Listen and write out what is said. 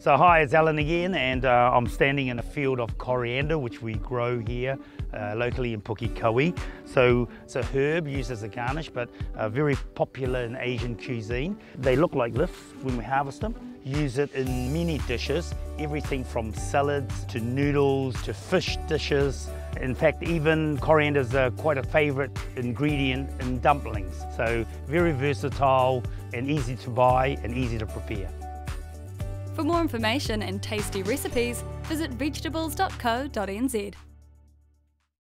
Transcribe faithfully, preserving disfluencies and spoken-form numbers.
So hi, it's Alan again, and uh, I'm standing in a field of coriander which we grow here uh, locally in Pukekohe. So it's a herb used as a garnish, but uh, very popular in Asian cuisine. They look like this when we harvest them. Use it in many dishes, everything from salads to noodles to fish dishes. In fact, even coriander is uh, quite a favourite ingredient in dumplings. So very versatile and easy to buy and easy to prepare. For more information and tasty recipes, visit vegetables dot co dot n z.